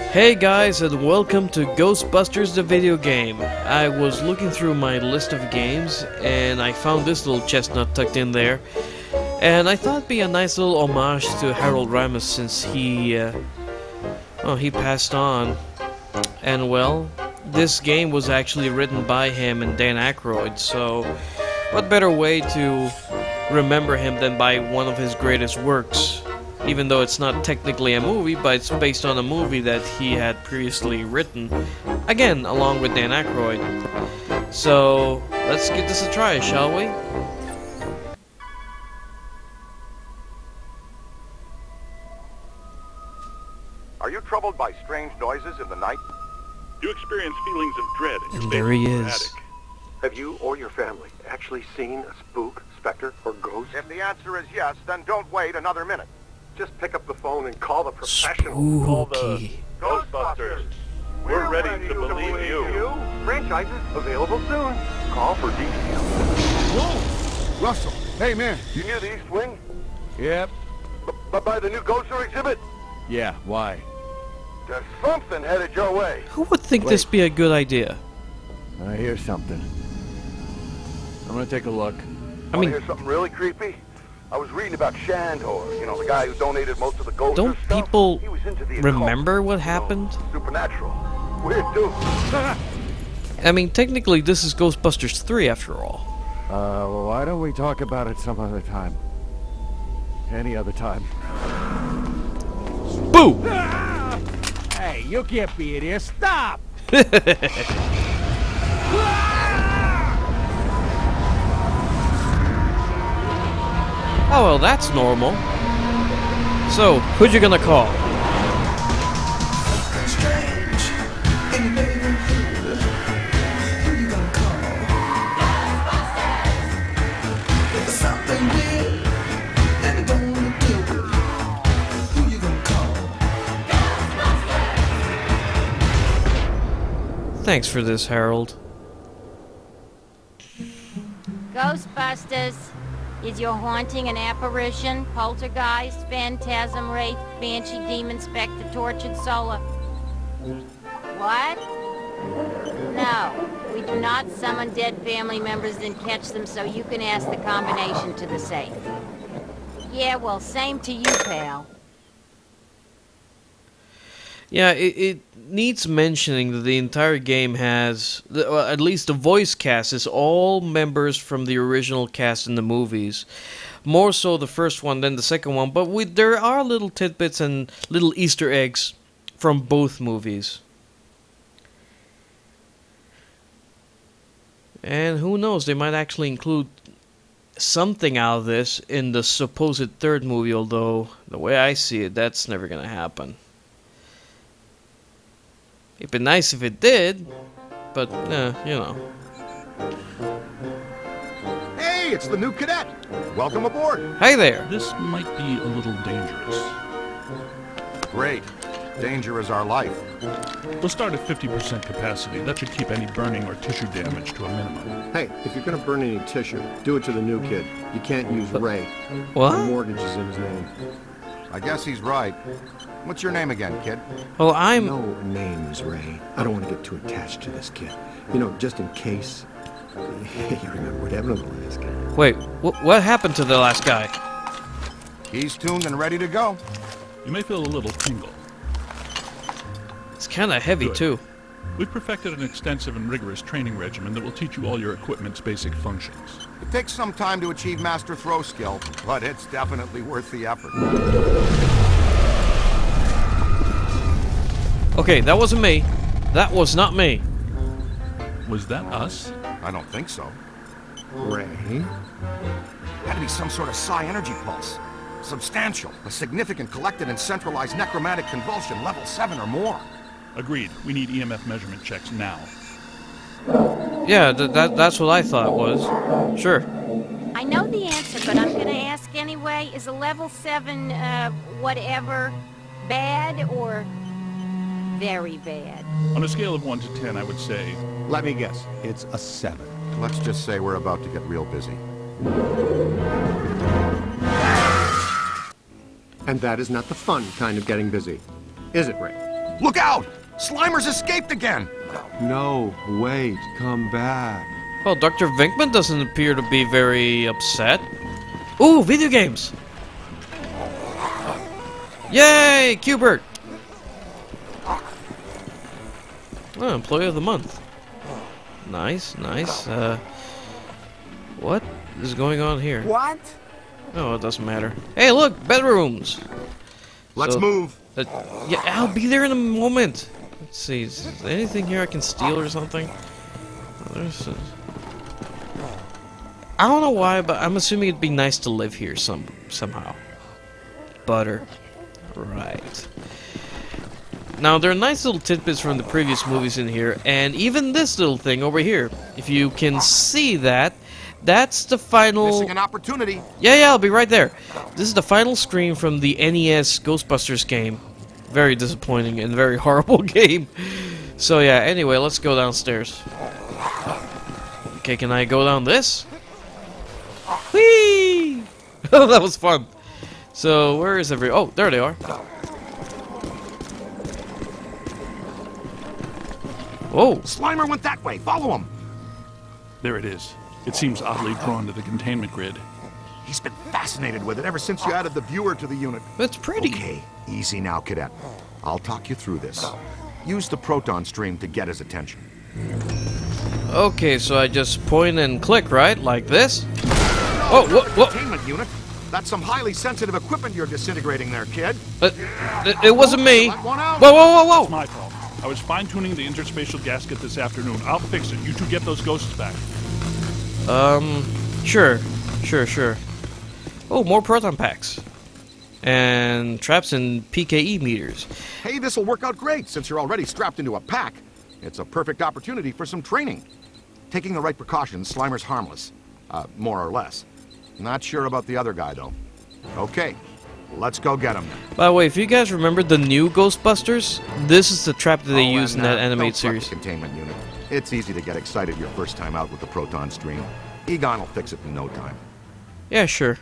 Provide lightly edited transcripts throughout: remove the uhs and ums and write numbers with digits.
Hey guys, and welcome to Ghostbusters the video game. I was looking through my list of games and I found this little chestnut tucked in there. And I thought it'd be a nice little homage to Harold Ramis since he passed on. And well, this game was actually written by him and Dan Aykroyd, so what better way to remember him than by one of his greatest works? Even though it's not technically a movie, but it's based on a movie that he had previously written, again, along with Dan Aykroyd. So, let's give this a try, shall we? Are you troubled by strange noises in the night? Do you experience feelings of dread in your And there he basement or is. attic? Have you or your family actually seen a spook, specter, or ghost? If the answer is yes, then don't wait another minute. Just pick up the phone and call the professionals. Call the Spooky. Ghostbusters. We're ready to believe you. Franchises available soon. Call for details. Whoa! Russell, hey man. You near the East Wing? Yep. But by the new Ghoster exhibit? Yeah, why? There's something headed your way. Who would think this be a good idea? I hear something. I'm gonna take a look. I Wanna mean, hear something really creepy? I was reading about Shandor, you know, the guy who donated most of the Ghoster don't stuff. people He was into the remember occult, what you know, happened? Supernatural. Weird dude. I mean, technically this is Ghostbusters 3 after all. Well, why don't we talk about it some other time? Any other time. Boo! Hey, you can't be in here. Stop! Oh, well, that's normal. So, who'd you gonna call? Thanks for this, Harold. Ghostbusters. Is your haunting an apparition, poltergeist, phantasm, wraith, banshee, demon, specter, tortured soul? What? No, we do not summon dead family members and catch them, so you can ask the combination to the safe. Yeah, well, same to you, pal. Yeah, it needs mentioning that the entire game has, well, at least the voice cast is all members from the original cast in the movies. More so the first one than the second one, but there are little tidbits and little Easter eggs from both movies. And who knows, they might actually include something out of this in the supposed third movie, although the way I see it, that's never gonna happen. It'd be nice if it did, but, you know. Hey, it's the new cadet. Welcome aboard. Hi there. This might be a little dangerous. Great. Danger is our life. We'll start at 50% capacity. That should keep any burning or tissue damage to a minimum. Hey, if you're gonna burn any tissue, do it to the new kid. You can't use Ray. What? The mortgage is in his name. I guess he's right. What's your name again, kid? Well, I'm... No names, Ray. I don't want to get too attached to this kid. You know, just in case. You remember what happened to the last guy? Wait, what happened to the last guy? He's tuned and ready to go. You may feel a little tingle. It's kind of heavy, Good. too. We've perfected an extensive and rigorous training regimen that will teach you all your equipment's basic functions. It takes some time to achieve master throw skill, but it's definitely worth the effort. Okay, that wasn't me. That was not me. Was that us? I don't think so. Ray? Had to be some sort of psi energy pulse. Substantial, a significant collected and centralized necromantic convulsion, level 7 or more. Agreed. We need EMF measurement checks now. Yeah, that's what I thought it was. Sure. I know the answer, but I'm gonna ask anyway. Is a level 7, whatever, bad or very bad? On a scale of 1 to 10, I would say... Let me guess. It's a 7. Let's just say we're about to get real busy. And that is not the fun kind of getting busy. Is it, Ray? Look out! Slimer's escaped again! No, wait, come back. Well, Dr. Venkman doesn't appear to be very upset. Ooh, video games! Yay, Qbert! Oh, Employee of the Month. Nice, nice. What is going on here? What? Oh, it doesn't matter. Hey, look, bedrooms! Let's move. Yeah, I'll be there in a moment. Let's see, is there anything here I can steal or something? I don't know why, but I'm assuming it'd be nice to live here somehow. Butter. Right. Now, there are nice little tidbits from the previous movies in here, and even this little thing over here. If you can see that, that's the final... Missing an opportunity. Yeah, I'll be right there. This is the final screen from the NES Ghostbusters game. Very disappointing and very horrible game. So yeah, anyway, let's go downstairs. Okay, can I go down this? Whee! Oh, that was fun. So, where is oh, there they are. Whoa! Slimer went that way. Follow him. There it is. It seems oddly drawn to the containment grid. He's been fascinated with it ever since you added the viewer to the unit. That's pretty. Okay, easy now, Cadet. I'll talk you through this. Use the proton stream to get his attention. Okay, so I just point and click, right? Like this? Oh, whoa! Containment unit. That's some highly sensitive equipment you're disintegrating there, kid. It wasn't me. Whoa! It's my fault. I was fine-tuning the interspatial gasket this afternoon. I'll fix it. You two get those ghosts back. Sure. Oh, more proton packs. And traps and PKE meters. Hey, this'll work out great since you're already strapped into a pack. It's a perfect opportunity for some training. Taking the right precautions, Slimer's harmless. More or less. Not sure about the other guy, though. Okay, let's go get him. By the way, if you guys remember the new Ghostbusters, this is the trap that they used in that animated don't sweat series. the containment unit. It's easy to get excited your first time out with the proton stream. Egon will fix it in no time. Yeah, sure.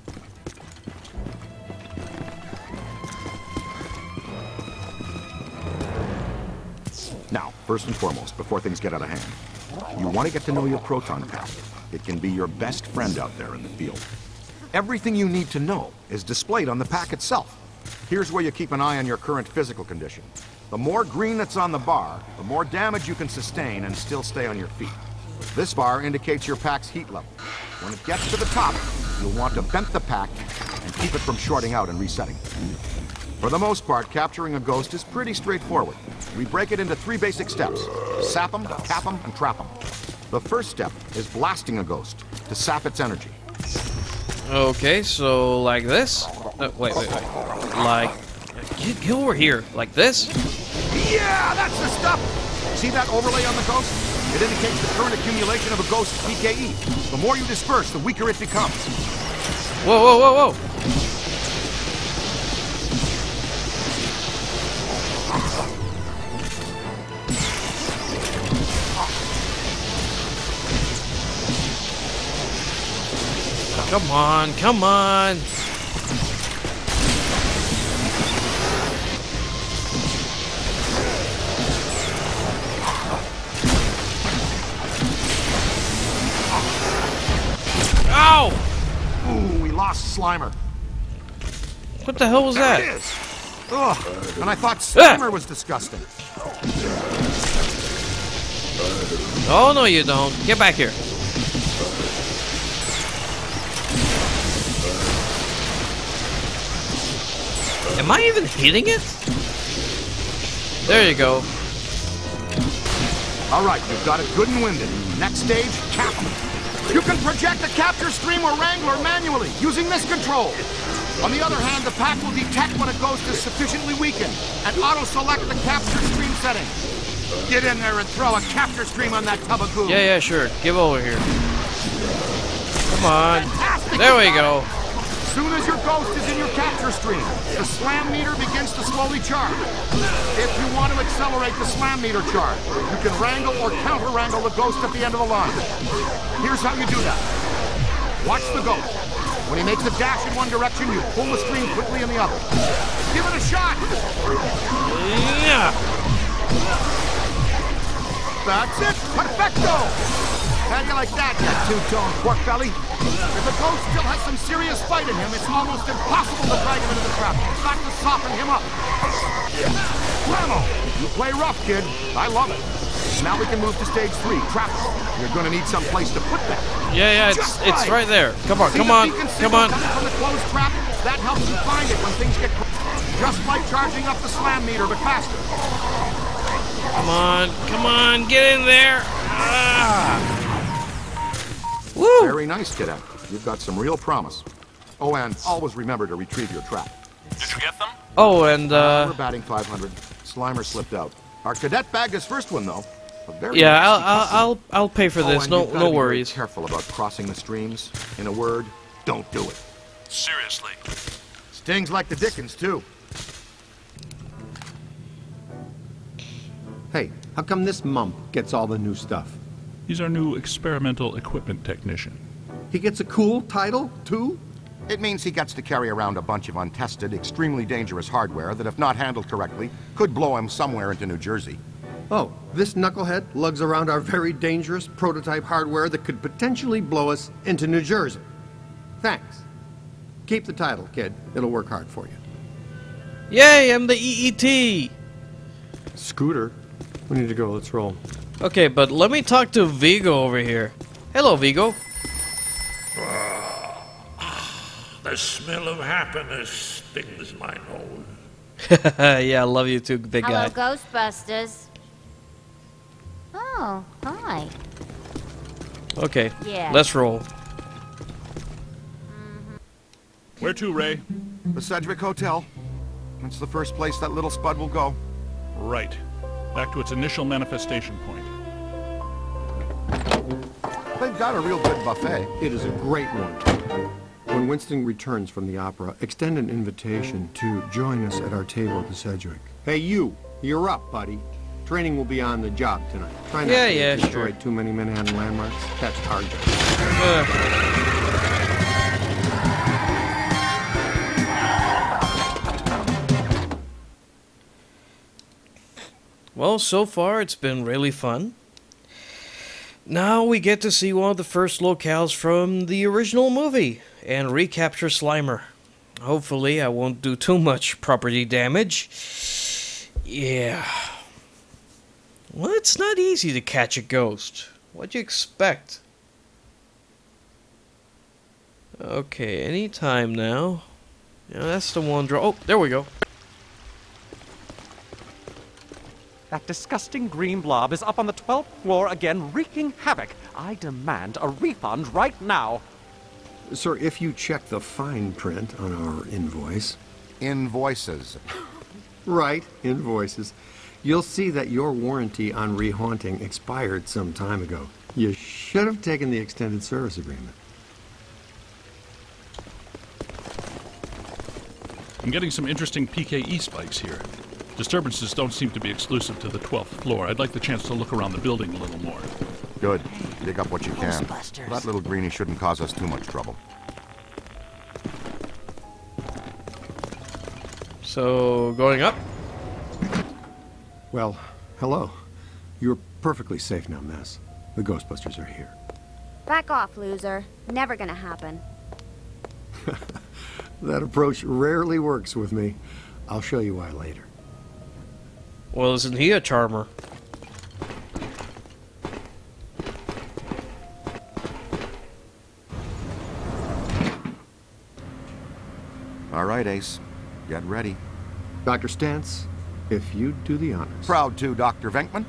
Now, first and foremost, before things get out of hand, you want to get to know your proton pack. It can be your best friend out there in the field. Everything you need to know is displayed on the pack itself. Here's where you keep an eye on your current physical condition. The more green that's on the bar, the more damage you can sustain and still stay on your feet. This bar indicates your pack's heat level. When it gets to the top, you'll want to vent the pack and keep it from shorting out and resetting. For the most part, capturing a ghost is pretty straightforward. We break it into 3 basic steps: sap them, cap them, and trap them. The first step is blasting a ghost to sap its energy. Okay, so like this? Wait. Like, get over here. Like this? Yeah, that's the stuff! See that overlay on the ghost? It indicates the current accumulation of a ghost's PKE. The more you disperse, the weaker it becomes. Whoa! Come on! Ow! Ooh, we lost Slimer. What the hell was There that? it is! Ugh, and I thought Slimer was disgusting. Oh, no you don't. Get back here. Am I even hitting it? There you go. All right, you've got it good and winded. Next stage, cap 'em. You can project the capture stream or wrangler manually using this control. On the other hand, the pack will detect when a ghost is sufficiently weakened and auto-select the capture stream setting. Get in there and throw a capture stream on that tub of goo. Yeah, sure. Give over here. Come on. Fantastic. There we go. As soon as your ghost is in your capture stream, the slam meter begins to slowly charge. If you want to accelerate the slam meter charge, you can wrangle or counter-wrangle the ghost at the end of the line. Here's how you do that. Watch the ghost. When he makes a dash in one direction, you pull the stream quickly in the other. Give it a shot! Yeah. That's it! Perfecto! How do you like that, you two-tone pork belly? If the ghost still has some serious fight in him, it's almost impossible to drag him into the trap. It's got to soften him up. Bravo! You play rough, kid. I love it. Now we can move to stage 3, trap. You're gonna need some place to put that. Yeah, it's right there. Come on, come on, come on. Coming from the closed trap, that helps you find it when things get just like charging up the slam meter, but faster. Come on, get in there. Ah. Woo! Very nice, cadet. You've got some real promise. Oh, and always remember to retrieve your trap. Did you get them? Oh, and we're batting 500. Slimer slipped out. Our cadet bagged his first one, though. A very yeah, nasty I'll pay for this. and No you've gotta be very worries. Careful about crossing the streams. In a word, don't do it. Seriously. Stings like the Dickens, too. Hey, how come this mump gets all the new stuff? He's our new experimental equipment technician. He gets a cool title, too? It means he gets to carry around a bunch of untested, extremely dangerous hardware that, if not handled correctly, could blow him somewhere into New Jersey. Oh, this knucklehead lugs around our very dangerous prototype hardware that could potentially blow us into New Jersey. Thanks. Keep the title, kid. It'll work hard for you. Yay, I'm the EET. Scooter. We need to go. Let's roll. Okay, but let me talk to Vigo over here. Hello, Vigo. The smell of happiness stings my nose. Yeah, I love you too, big Hello, guy. Ghostbusters. Oh, hi. Okay, Yeah. let's roll. Where to, Ray? The Sedgwick Hotel. That's the first place that little spud will go. Right. Back to its initial manifestation point. They've got a real good buffet. It is a great one. When Winston returns from the opera, extend an invitation to join us at our table at the Sedgwick. Hey, you're up, buddy. Training will be on the job tonight. Try not to destroy too many Manhattan landmarks. That's our job. Well, so far it's been really fun. Now we get to see one of the first locales from the original movie and recapture Slimer. Hopefully I won't do too much property damage. Yeah. Well, it's not easy to catch a ghost. What'd you expect? Okay, anytime now. Yeah, that's the one draw. Oh, there we go. That disgusting green blob is up on the 12th floor again, wreaking havoc. I demand a refund right now. Sir, if you check the fine print on our invoice... Invoices. Right, invoices. You'll see that your warranty on rehaunting expired some time ago. You should have taken the extended service agreement. I'm getting some interesting PKE spikes here. Disturbances don't seem to be exclusive to the 12th floor. I'd like the chance to look around the building a little more. Good. Dig up what you can. Ghostbusters. That little greenie shouldn't cause us too much trouble. So, going up? Well, hello. You're perfectly safe now, Miss. The Ghostbusters are here. Back off, loser. Never gonna happen. That approach rarely works with me. I'll show you why later. Well, isn't he a charmer? All right, Ace. Get ready. Dr. Stantz, if you'd do the honors. Proud to, Dr. Venkman.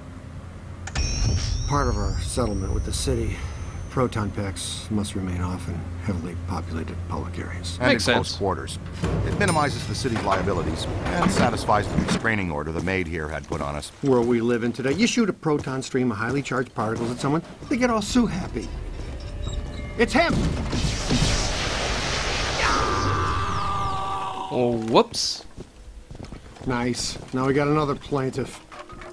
Part of our settlement with the city, proton packs must remain off in heavily populated public areas. And Makes in sense. close quarters. It minimizes the city's liabilities and satisfies the restraining order the maid here had put on us. World we live in today, you shoot a proton stream of highly charged particles at someone, they get all so happy. It's him! Oh, whoops. Nice. Now we got another plaintiff.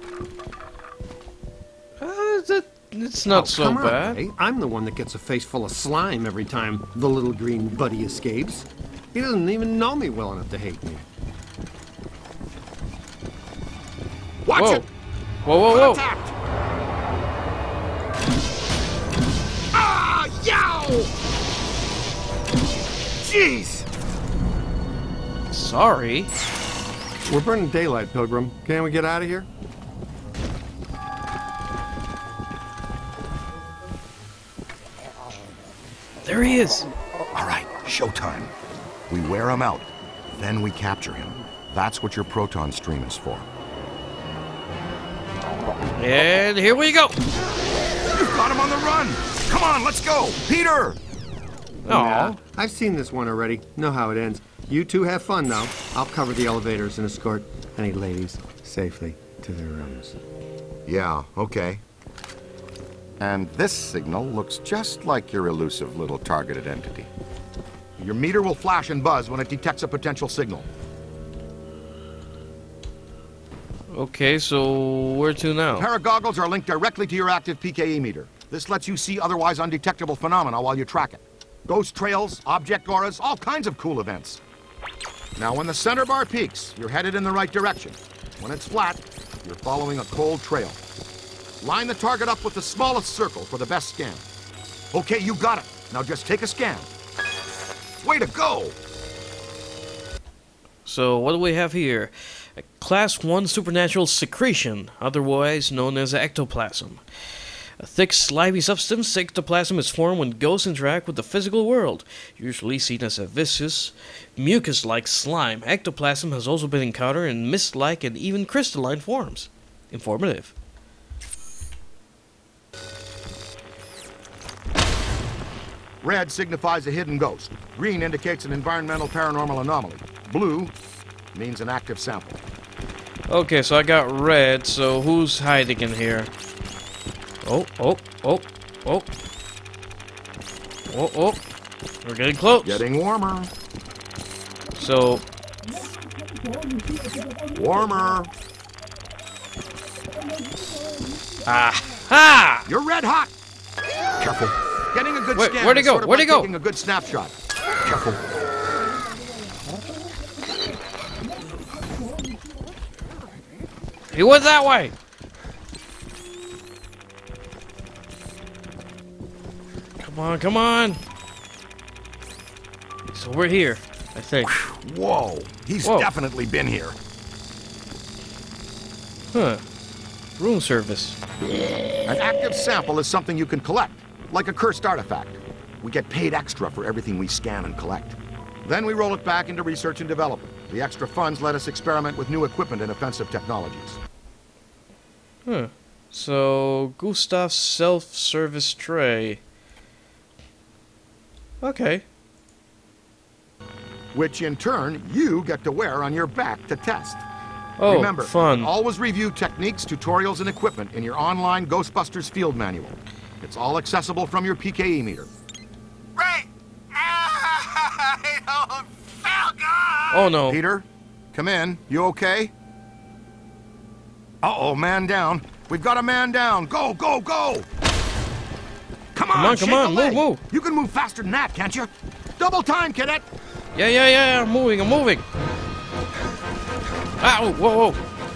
It's not so come on, bad. Ray. I'm the one that gets a face full of slime every time the little green buddy escapes. He doesn't even know me well enough to hate me. Watch whoa. it! Whoa, whoa, whoa! Contact! Ah! Yow! Jeez! Sorry. We're burning daylight, Pilgrim. Can't we get out of here? There he is. All right, showtime. We wear him out, then we capture him. That's what your proton stream is for. And here we go. You've got him on the run! Come on, let's go! Peter! Nah, I've seen this one already. Know how it ends. You two have fun, though. I'll cover the elevators and escort any ladies safely to their rooms. Yeah, okay. And this signal looks just like your elusive little targeted entity. Your meter will flash and buzz when it detects a potential signal. Okay, so where to now? Paragoggles are linked directly to your active PKE meter. This lets you see otherwise undetectable phenomena while you track it. Ghost trails, object auras, all kinds of cool events. Now, when the center bar peaks, you're headed in the right direction. When it's flat, you're following a cold trail. Line the target up with the smallest circle for the best scan. Okay, you got it. Now just take a scan. Way to go! So what do we have here? A Class 1 supernatural secretion, otherwise known as ectoplasm. A thick, slimy substance, ectoplasm is formed when ghosts interact with the physical world, usually seen as a viscous, mucus-like slime. Ectoplasm has also been encountered in mist-like and even crystalline forms. Informative. Red signifies a hidden ghost. Green indicates an environmental paranormal anomaly. Blue means an active sample. Okay, so I got red, so who's hiding in here? Oh. We're getting close. Getting warmer. So... Warmer. Aha! You're red hot. Careful. Getting a good scan. Where'd he go? Sort of Where'd he like go? taking a good snapshot. Careful. He went that way. Come on. So we're here, I think. Whoa. He's definitely been here. Huh. Room service. An active sample is something you can collect, like a cursed artifact. We get paid extra for everything we scan and collect. Then we roll it back into research and development. The extra funds let us experiment with new equipment and offensive technologies. Huh. So, Gustav's self-service tray. Okay. Which in turn, you get to wear on your back to test. Oh, Remember, fun. always review techniques, tutorials, and equipment in your online Ghostbusters field manual. It's all accessible from your PKE meter. Ray! Oh no. Peter, come in. You okay? Uh-oh, man down. We've got a man down. Go, go, go! Come on, come on, move. You can move faster than that, can't you? Double time, cadet! Yeah, I'm moving. Ah, whoa.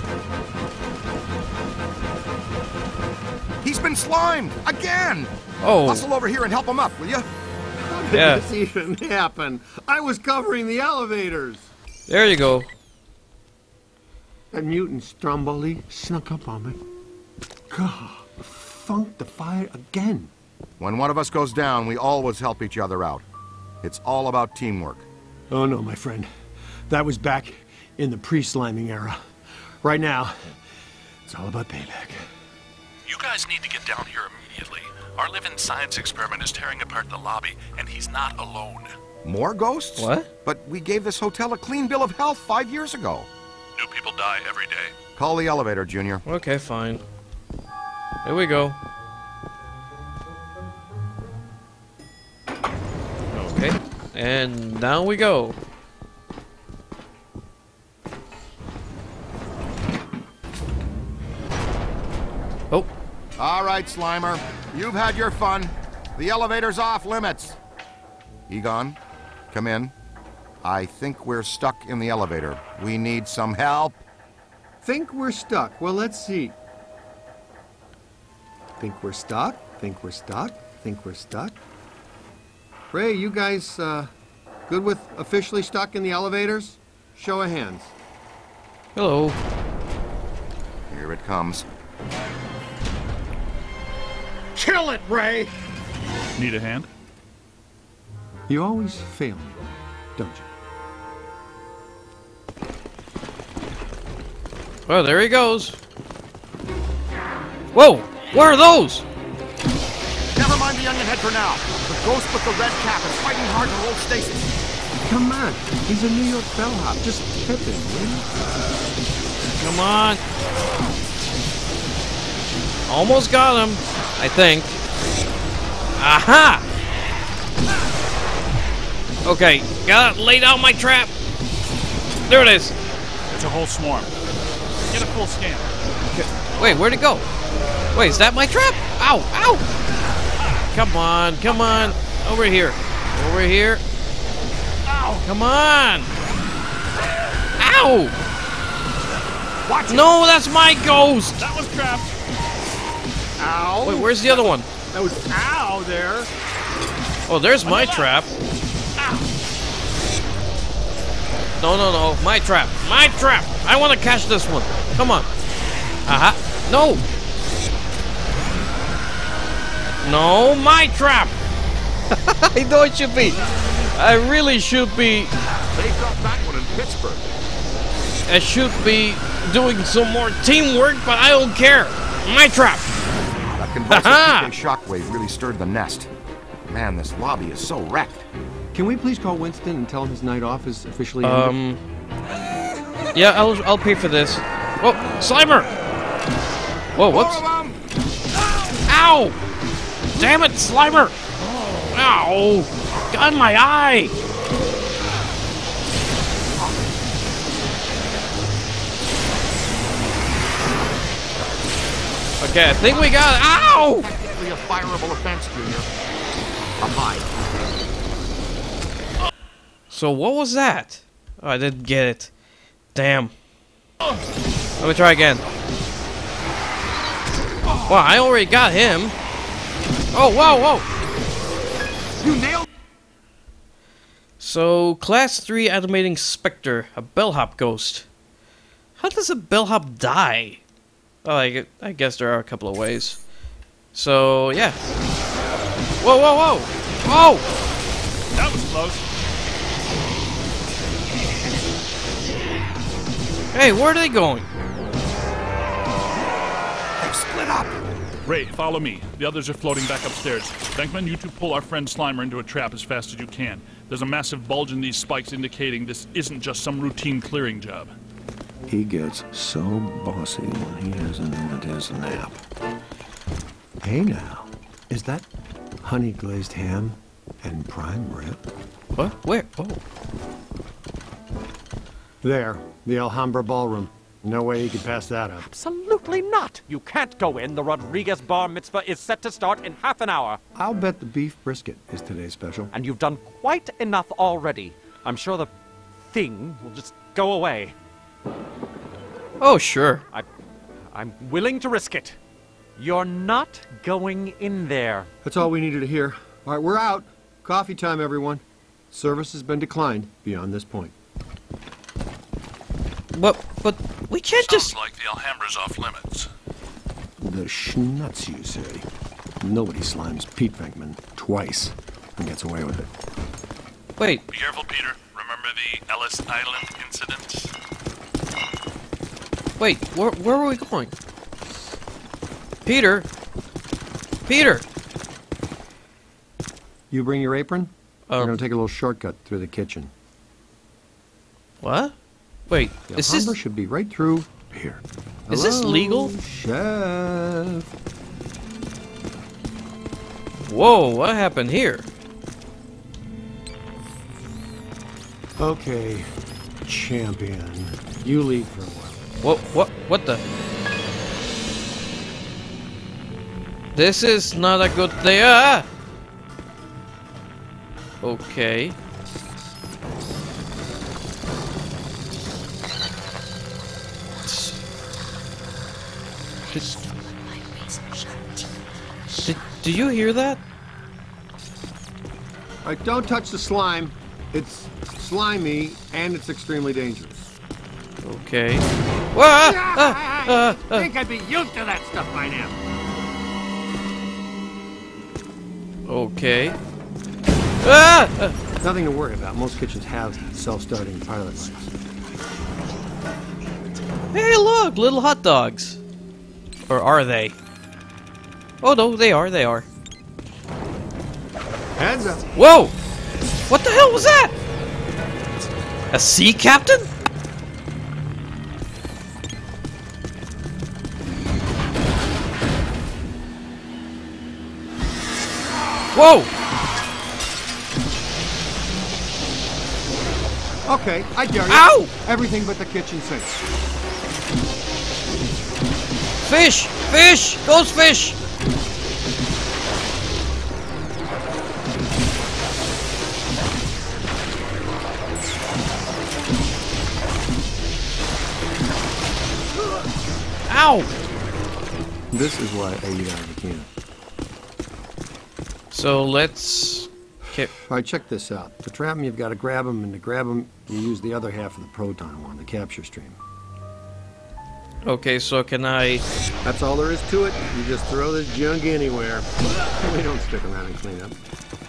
He's been slimed! Again! Oh. Hustle over here and help him up, will you? How did this even happen? I was covering the elevators. There you go. That mutant Stromboli snuck up on me. God, funked the fire again. When one of us goes down, we always help each other out. It's all about teamwork. Oh no, my friend. That was back in the pre-sliming era. Right now, it's all about payback. You guys need to get down here immediately. Our living science experiment is tearing apart the lobby, and he's not alone. More ghosts? What? But we gave this hotel a clean bill of health 5 years ago. New people die every day. Call the elevator, Junior. Okay, fine. Here we go. Okay, and down we go. Oh. All right, Slimer. You've had your fun. The elevator's off limits. Egon, come in. I think we're stuck in the elevator. We need some help. Think we're stuck. Well, let's see. Think we're stuck? Think we're stuck? Think we're stuck? Ray, you guys good with officially stuck in the elevators? Show of hands. Hello. Here it comes. Kill it, Ray! Need a hand? You always fail me, don't you? Well, there he goes. Whoa! What are those? Never mind the onion head for now. The ghost with the red cap is fighting hard to hold Stacy. Come on, he's a New York bellhop. Just hit him, will you? Come on. Almost got him, I think. Aha! Okay, gotta lay down my trap. There it is. It's a whole swarm. Get a full scan. Okay. Wait, where'd it go? Wait, is that my trap? Ow, ow! Come on, come on. Over here. Over here. Ow! Come on! Ow! Watch it. No, that's my ghost! That was trapped. Ow. Wait, where's the other one? That was ow there. Oh, there's my trap. No, no, no. My trap. My trap. I want to catch this one. Come on. Aha. No. No, my trap. I know it should be. I really should be. They got that one in Pittsburgh. I should be doing some more teamwork, but I don't care. My trap. That convulsive PK shockwave really stirred the nest. Man, this lobby is so wrecked. Can we please call Winston and tell him his night off is officially ended? Yeah, I'll pay for this. Whoa, Slimer! Whoa, whoops. Ow! Damn it, Slimer! Ow! Got in my eye! Okay, I think we got it. Ow! Technically a fireable offense, Junior. A hide. So what was that? Oh, I didn't get it. Damn. Let me try again. Wow, I already got him. Oh, whoa, whoa. You nailed. So, Class 3 Animating Spectre, a bellhop ghost. How does a bellhop die? Oh, I guess there are a couple of ways. So, yeah. Whoa, whoa, whoa! Whoa! That was close. Hey, where are they going? They've split up. Ray, follow me. The others are floating back upstairs. Bankman, you two pull our friend Slimer into a trap as fast as you can. There's a massive bulge in these spikes indicating this isn't just some routine clearing job. He gets so bossy when he hasn't had his nap. Hey now, is that honey glazed ham and prime rib? What? Where? Oh. There, the Alhambra Ballroom. No way you could pass that up. Absolutely not. You can't go in. The Rodriguez bar mitzvah is set to start in half an hour. I'll bet the beef brisket is today's special. And you've done quite enough already. I'm sure the thing will just go away. Oh, sure. I'm willing to risk it. You're not going in there. That's all we needed to hear. All right, we're out. Coffee time, everyone. Service has been declined beyond this point. But we can't Sounds just... like the Alhambra's off limits. The schnutz, you say? Nobody slimes Pete Venkman twice and gets away with it. Wait, Be careful, Peter. Remember the Ellis Island incident? wait, where are we going? Peter? Peter! You bring your apron? We're gonna take a little shortcut through the kitchen. What? Wait, The is Alhambra this... should be right through here. Is this Hello, legal? Chef. Whoa, what happened here? Okay, champion. You lead for a while. What the? This is not a good day. Ah! Okay. Do you hear that? All right, don't touch the slime. It's slimy, and it's extremely dangerous. Okay. I think I'd be used to that stuff by now. Okay. Nothing to worry about. Most kitchens have self-starting pilot lights. Hey, look! Little hot dogs. Or are they? Oh, no, they are. They are. Heads up. Whoa! What the hell was that? A sea captain? Whoa! Okay, I dare you. Ow! Everything but the kitchen sink. Fish! Fish! Ghost fish! Ow! This is why I eat out of the can. So let's... All right, check this out. To trap them, you've got to grab them, and to grab them, you use the other half of the proton one, the capture stream. Okay, so can I... That's all there is to it. You just throw this junk anywhere. We don't stick around and clean up.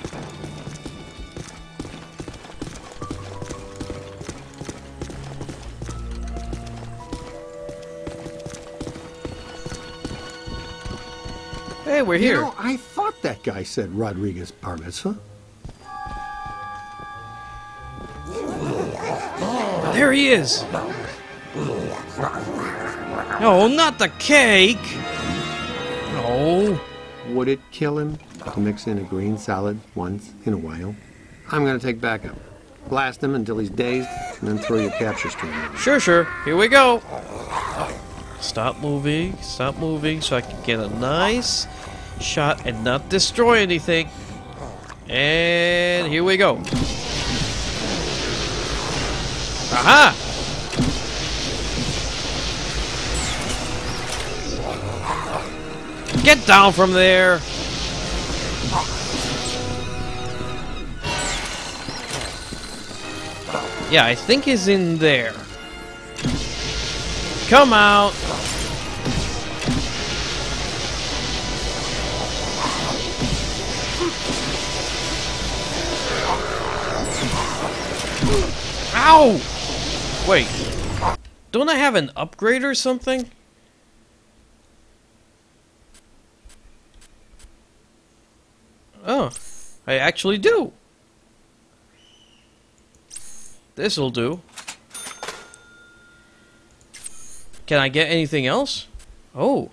Hey, we're here. You know, I thought that guy said Rodriguez Bar Mitzvah. There he is. No, not the cake. No. Would it kill him to mix in a green salad once in a while? I'm going to take backup. Blast him until he's dazed, and then throw your capture stream in. Sure, sure. Here we go. Stop moving so I can get a nice shot and not destroy anything. And here we go. Aha! Get down from there! Yeah, I think he's in there. Come out! Ow! Wait. Don't I have an upgrade or something? Oh, I actually do. This'll do. Can I get anything else? Oh,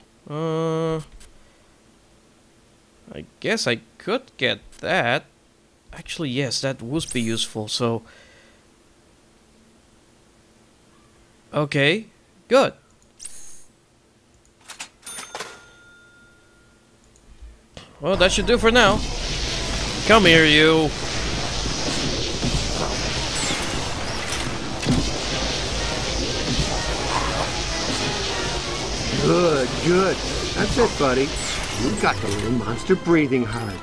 I guess I could get that. Actually, yes, that would be useful, so... Okay, good. Well, that should do for now. Come here, you. Good, good. That's it, buddy. You got the little monster breathing hard.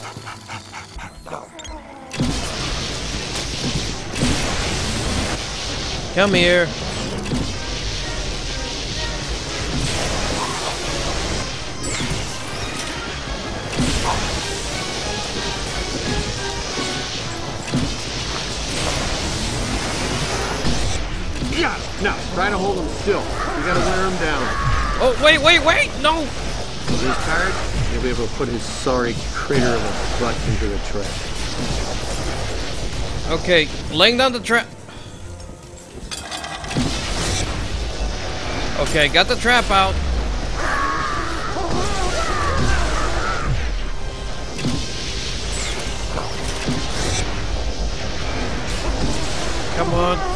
Come here. Yeah. Now, try to hold him still. You gotta wear him down. Oh, wait, no! When he's tired, you'll be able to put his sorry critter of a butt into the trap. Okay, laying down the trap. Okay, got the trap out. Come on.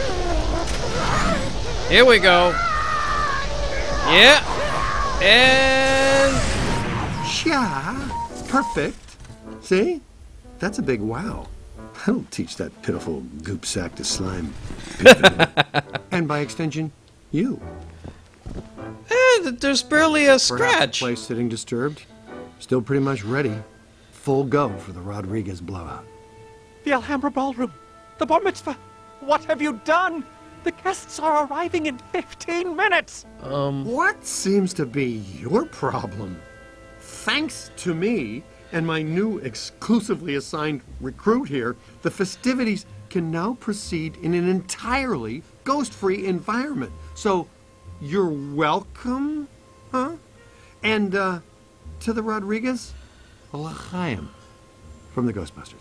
Here we go. Yeah. And... Yeah. Perfect. See? That's a big wow. That'll teach that pitiful goop sack to slime. And by extension, you. there's barely a Perhaps scratch. the place sitting disturbed. Still pretty much ready. Full go for the Rodriguez blowout. The Alhambra Ballroom. The bar mitzvah. What have you done? The guests are arriving in 15 minutes. What seems to be your problem? Thanks to me and my new exclusively assigned recruit here, the festivities can now proceed in an entirely ghost-free environment. So, you're welcome, huh? And, to the Rodriguez, L'chaim from the Ghostbusters.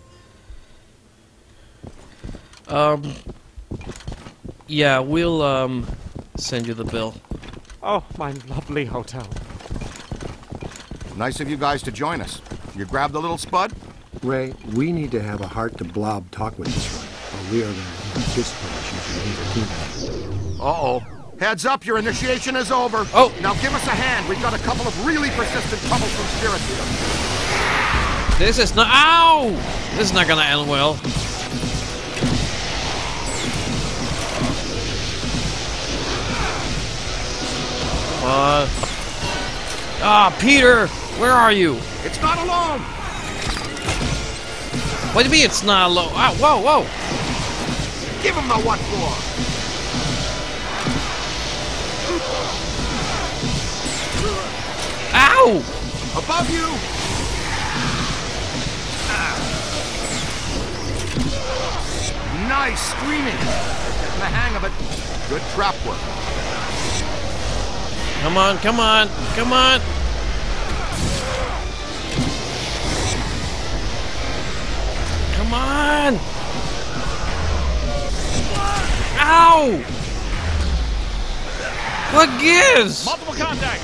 Yeah, we'll, send you the bill. Oh, my lovely hotel. Nice of you guys to join us. You grabbed the little spud? Ray, we need to have a heart-to-blob talk with this one, or we are going to hear this Uh-oh. Heads up, your initiation is over. Oh. Now give us a hand. We've got a couple of really persistent troublesome spirits here. This is not. Ow! This is not gonna end well. Peter! Where are you? It's not alone! What do you mean it's not alone? Ah, whoa, whoa! Give him the what for? Ow! Above you! Nice screaming! Getting the hang of it. Good trap work. Come on, come on, come on! Come on! Ow! What gives? Multiple contact!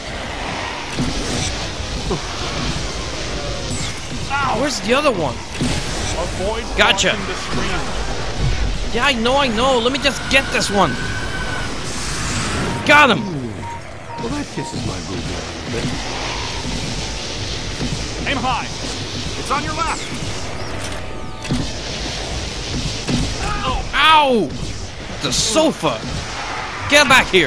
Ow, where's the other one? Avoid Gotcha. crossing the screen. Yeah, I know. Let me just get this one. Got him! Well, that kisses my booty a little bit. Aim high. It's on your left. Ow! The sofa! Get back here!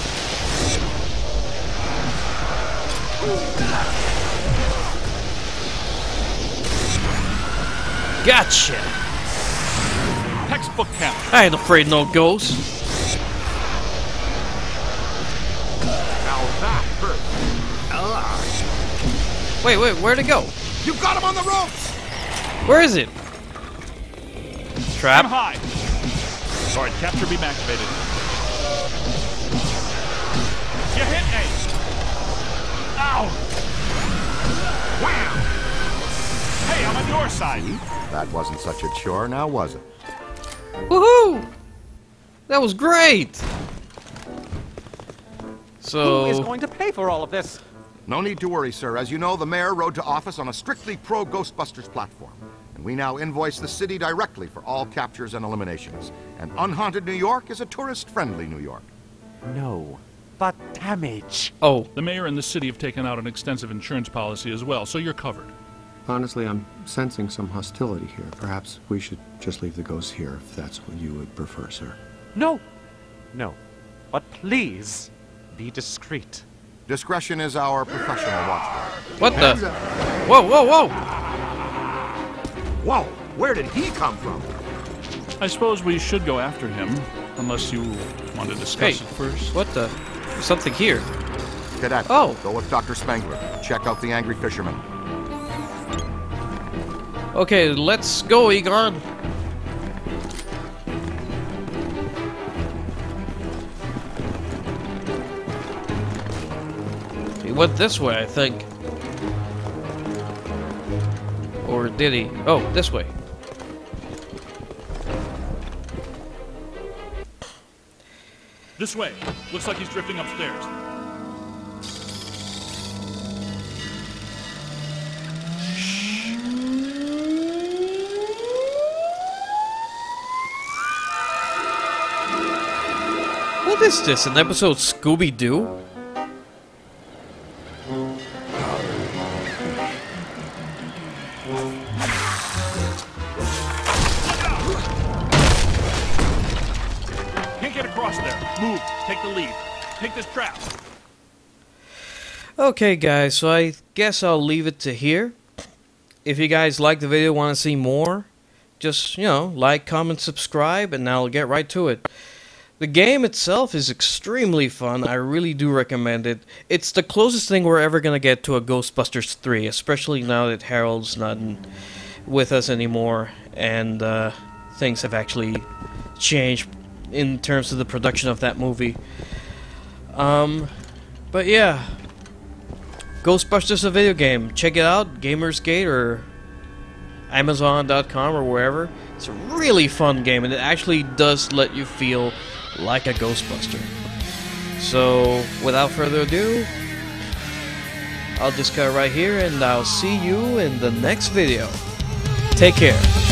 Gotcha! Textbook capture. I ain't afraid no ghosts. Now that hurt. Wait, where'd it go? You've got him on the ropes! Where is it? Aim Trap? high. Alright, capture beam activated. You hit me! Ow! Wham! Hey, I'm on your side. That wasn't such a chore, now was it? Woohoo! That was great! So... Who is going to pay for all of this? No need to worry, sir. As you know, the mayor rode to office on a strictly pro-Ghostbusters platform. And we now invoice the city directly for all captures and eliminations. And unhaunted New York is a tourist-friendly New York. No, but damage. Oh. The mayor and the city have taken out an extensive insurance policy as well, so you're covered. Honestly, I'm sensing some hostility here. Perhaps we should just leave the ghosts here if that's what you would prefer, sir. No. But please, be discreet. Discretion is our professional watchdog. What the? Whoa! Whoa! Where did he come from? I suppose we should go after him, unless you want to discuss it first. What the? There's something here. Cadet, Oh. go with Dr. Spangler. Check out the angry fisherman. Okay, let's go, Egon. He went this way, I think. Or did he? Oh, this way. This way. Looks like he's drifting upstairs. What is this, an episode Scooby-Doo? Can't get across there. Move. Take the lead. Take this trap. Okay guys, so I guess I'll leave it to here. If you guys like the video, want to see more, just, you know, like, comment, subscribe, and I'll get right to it. The game itself is extremely fun. I really do recommend it. It's the closest thing we're ever going to get to a Ghostbusters 3, especially now that Harold's not with us anymore, and things have actually changed in terms of the production of that movie. But yeah, Ghostbusters, a video game. Check it out, Gamersgate or Amazon.com or wherever. It's a really fun game, and it actually does let you feel like a Ghostbuster. So, without further ado, I'll just cut right here, and I'll see you in the next video. Take care.